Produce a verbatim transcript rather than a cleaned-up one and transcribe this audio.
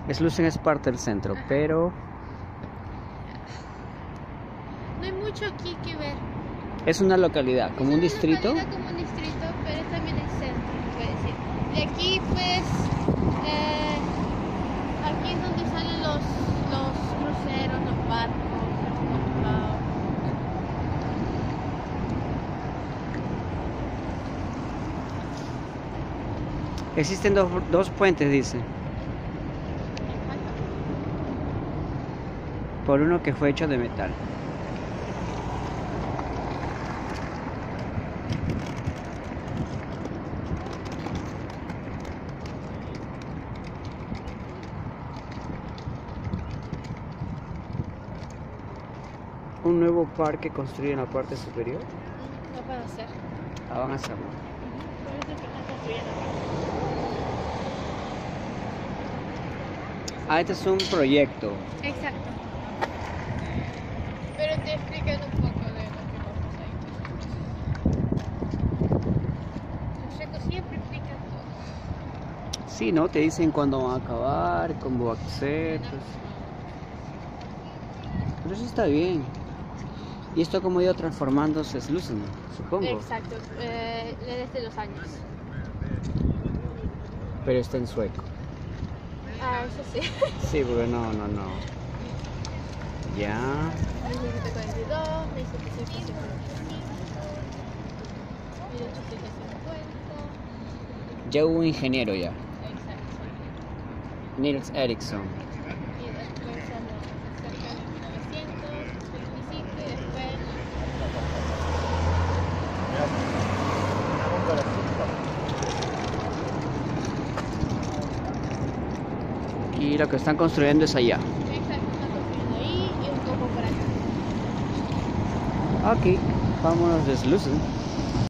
Eslucen es parte del centro, Ajá. pero No hay mucho aquí que ver. es una localidad, como Es un una distrito. localidad como un distrito, pero es también el centro, se puede decir. De aquí, pues, eh, aquí es donde salen los, los cruceros, los barcos, los barcos. Existen dos, dos puentes, dice. Por uno que fue hecho de metal. Un nuevo parque construido en la parte superior. No puedo hacer. Ah, van a hacerlo. Por eso es que están construyendo. Ah, este es un proyecto. Exacto. Pero te explican un poco de lo que vamos a ir. Los chicos siempre explican todo. Sí, ¿no? Te dicen cuándo van a acabar, cómo va a ser. Pues. Pero eso está bien. Y esto como ha ido transformándose es Lucen, supongo. Exacto, eh, desde los años. Pero está en sueco. Ah, eso sí. Sí, porque no, no, no. Ya. mil novecientos cuarenta y dos, mil setecientos cincuenta y cinco, mil ochocientos cincuenta. Ya hubo un ingeniero ya. Exacto. Niels Erikson. Y después somos cerca de mil novecientos veinticinco y después Y lo que están construyendo es allá. exacto, están construyendo ahí y un poco por acá. Aquí, vámonos de Slusen.